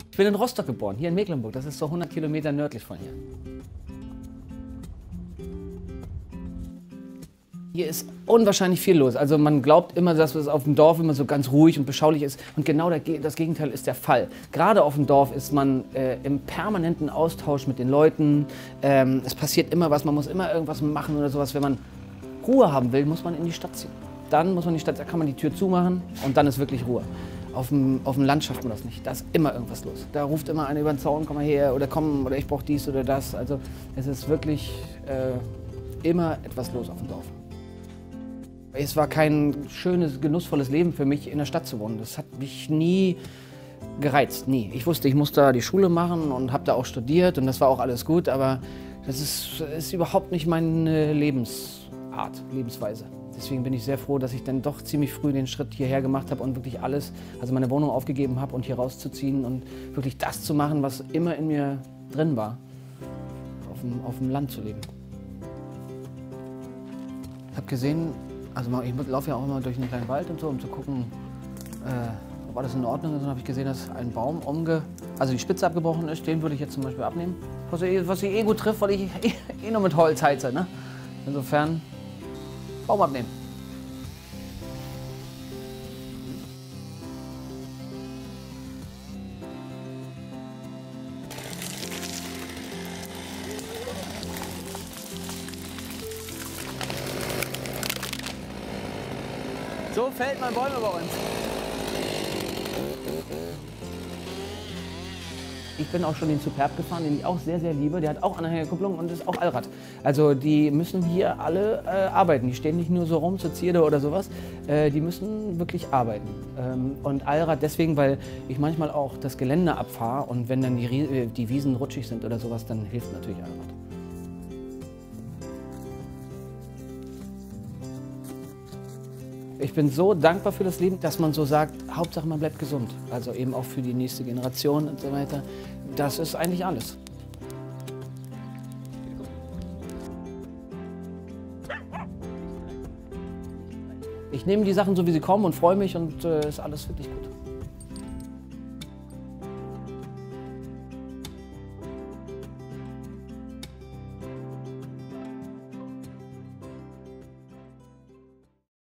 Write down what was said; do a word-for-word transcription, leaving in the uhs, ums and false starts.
Ich bin in Rostock geboren, hier in Mecklenburg. Das ist so hundert Kilometer nördlich von hier. Hier ist unwahrscheinlich viel los. Also man glaubt immer, dass es auf dem Dorf immer so ganz ruhig und beschaulich ist. Und genau das Gegenteil ist der Fall. Gerade auf dem Dorf ist man äh, im permanenten Austausch mit den Leuten. Ähm, es passiert immer was, man muss immer irgendwas machen oder sowas. Wenn man Ruhe haben will, muss man in die Stadt ziehen. Dann muss man in die Stadt, da kann man die Tür zumachen und dann ist wirklich Ruhe. Auf dem, auf dem Land schafft man das nicht. Da ist immer irgendwas los. Da ruft immer einer über den Zaun, komm mal her oder komm oder ich brauche dies oder das. Also es ist wirklich äh, immer etwas los auf dem Dorf. Es war kein schönes, genussvolles Leben für mich, in der Stadt zu wohnen. Das hat mich nie gereizt, nie. Ich wusste, ich muss da die Schule machen und habe da auch studiert und das war auch alles gut, aber das ist, ist überhaupt nicht meine Lebensart, Lebensweise. Deswegen bin ich sehr froh, dass ich dann doch ziemlich früh den Schritt hierher gemacht habe und wirklich alles, also meine Wohnung aufgegeben habe und hier rauszuziehen und wirklich das zu machen, was immer in mir drin war, auf dem, auf dem Land zu leben. Ich habe gesehen, also ich laufe ja auch immer durch einen kleinen Wald und so, um zu gucken, äh, ob alles in Ordnung ist. Und dann habe ich gesehen, dass ein Baum umge, also die Spitze abgebrochen ist. Den würde ich jetzt zum Beispiel abnehmen. Was ich, was ich eh gut trifft, weil ich eh, eh nur mit Holz heize. Ne? Insofern, Baum abnehmen. So fällt man Bäume bei uns. Ich bin auch schon den Superb gefahren, den ich auch sehr, sehr liebe. Der hat auch Anhängerkupplung und ist auch Allrad. Also die müssen hier alle äh, arbeiten. Die stehen nicht nur so rum zur Zierde oder sowas. Äh, die müssen wirklich arbeiten. Ähm, und Allrad deswegen, weil ich manchmal auch das Gelände abfahre und wenn dann die, die Wiesen rutschig sind oder sowas, dann hilft natürlich Allrad. Ich bin so dankbar für das Leben, dass man so sagt, Hauptsache man bleibt gesund. Also eben auch für die nächste Generation und so weiter. Das ist eigentlich alles. Ich nehme die Sachen so, wie sie kommen und freue mich und äh, ist alles wirklich gut.